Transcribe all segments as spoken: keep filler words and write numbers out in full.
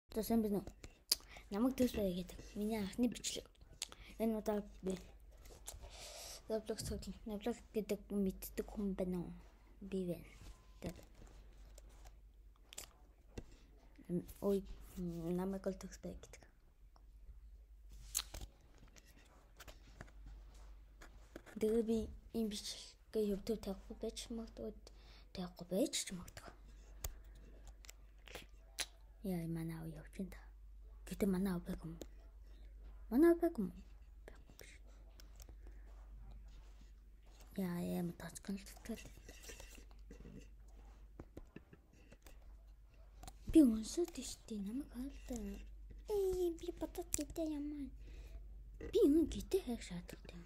За сайн байна уу? Намайг төс бай гэдэг. Миний анхны бичлэг. Энэ удаа би Roblox тоглоно. Roblox гэдэг мэддэг хүн байна уу? Би байна. Ой, намайг л төс бай гэдэг. Тэгээ би ийм бичлэгээ YouTube тавихгүй байж магадгүй, тавихгүй байж ч магадгүй. Яа, манай аа явж байна. Гэтэ манай аа баг юм. Манай аа баг юм. Яа, яа, матацкан л тэгэл. Би унсаад тийштэй намайг хаалта. Ээ, би батат гэдэг юм. Би юу гэдэг хайх шаардлагатай.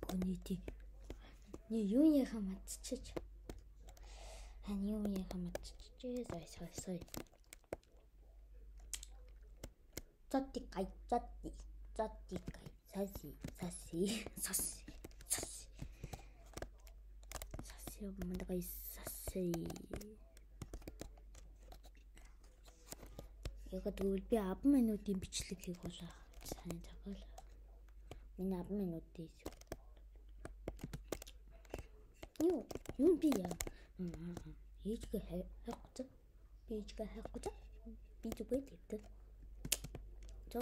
гонити. Ни юу яхаа матчиж. Ани юу яхаа матчиж. Сой сой сой. Цотти гай цотти. Цотти гай. Саси саси саси саси. Саси мандагай саси. Яг тэгвэл би авсан минутын бичлэг хийх болоо. Сайн цагаал. Миний авсан минут дейс. Юу? Юу би яа? Ээжгээ хайх гэж. Би ээжгээ хайх гэж. Би зүгээр дэвтэр. Зоос.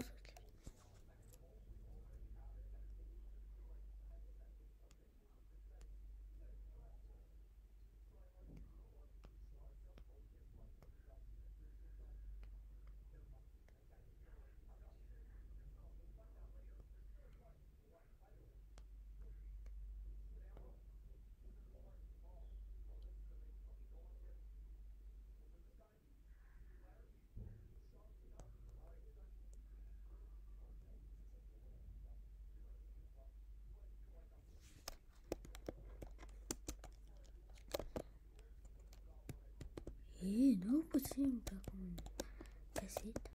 Э, нөөс юм баг. Касет.